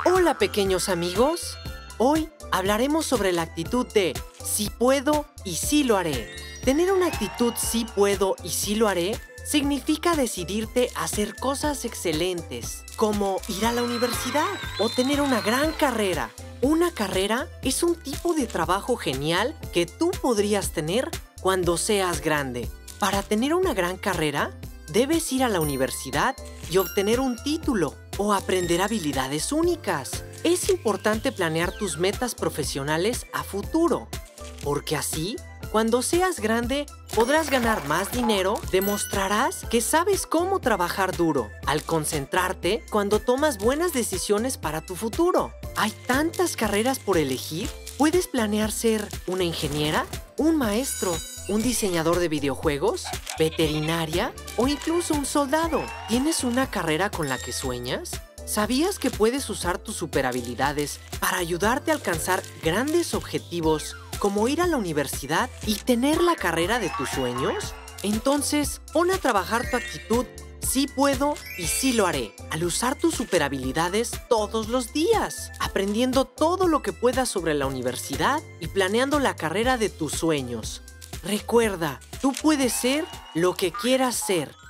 Hola pequeños amigos, hoy hablaremos sobre la actitud de sí puedo y sí lo haré. Tener una actitud sí puedo y sí lo haré significa decidirte a hacer cosas excelentes, como ir a la universidad o tener una gran carrera. Una carrera es un tipo de trabajo genial que tú podrías tener cuando seas grande. Para tener una gran carrera, debes ir a la universidad y obtener un título o aprender habilidades únicas. Es importante planear tus metas profesionales a futuro, porque así, cuando seas grande, podrás ganar más dinero, demostrarás que sabes cómo trabajar duro, al concentrarte cuando tomas buenas decisiones para tu futuro. Hay tantas carreras por elegir. Puedes planear ser una ingeniera, un maestro, un diseñador de videojuegos, veterinaria o incluso un soldado. ¿Tienes una carrera con la que sueñas? ¿Sabías que puedes usar tus superhabilidades para ayudarte a alcanzar grandes objetivos como ir a la universidad y tener la carrera de tus sueños? Entonces, pon a trabajar tu actitud sí puedo y sí lo haré, al usar tus superhabilidades todos los días, aprendiendo todo lo que puedas sobre la universidad y planeando la carrera de tus sueños. Recuerda, tú puedes ser lo que quieras ser.